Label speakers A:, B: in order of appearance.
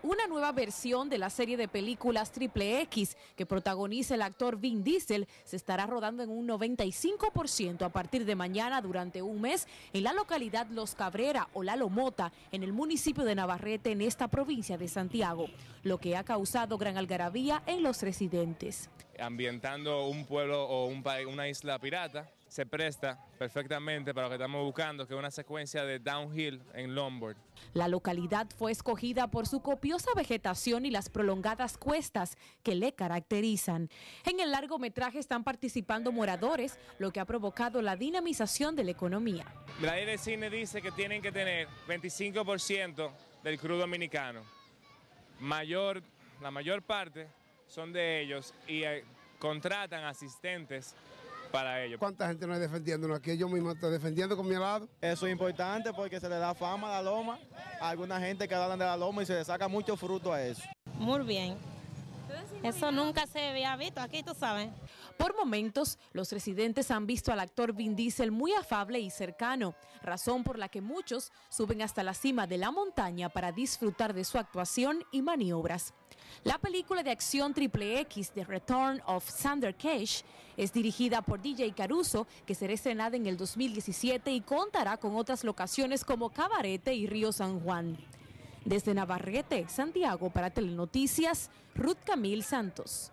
A: Una nueva versión de la serie de películas Triple X que protagoniza el actor Vin Diesel se estará rodando en un 95% a partir de mañana durante un mes en la localidad Los Cabrera o La Lomota, en el municipio de Navarrete, en esta provincia de Santiago, lo que ha causado gran algarabía en los residentes.
B: Ambientando un pueblo o una isla pirata, se presta perfectamente para lo que estamos buscando, que es una secuencia de downhill en longboard.
A: La localidad fue escogida por su copiosa vegetación y las prolongadas cuestas que le caracterizan. En el largometraje están participando moradores, lo que ha provocado la dinamización de la economía.
B: La ley de cine dice que tienen que tener 25% del crudo dominicano. La mayor parte son de ellos y contratan asistentes para ellos.
C: ¿Cuánta gente no es defendiéndonos aquí? Yo mismo estoy defendiendo con mi lado.
D: Eso es importante porque se le da fama a la loma. A alguna gente que hablan de la loma y se le saca mucho fruto a eso.
E: Muy bien. Eso nunca se había visto aquí, tú sabes.
A: Por momentos, los residentes han visto al actor Vin Diesel muy afable y cercano, razón por la que muchos suben hasta la cima de la montaña para disfrutar de su actuación y maniobras. La película de acción Triple X, The Return of Xander Cage, es dirigida por DJ Caruso, que será estrenada en el 2017 y contará con otras locaciones como Cabarete y Río San Juan. Desde Navarrete, Santiago, para Telenoticias, Ruth Camil Santos.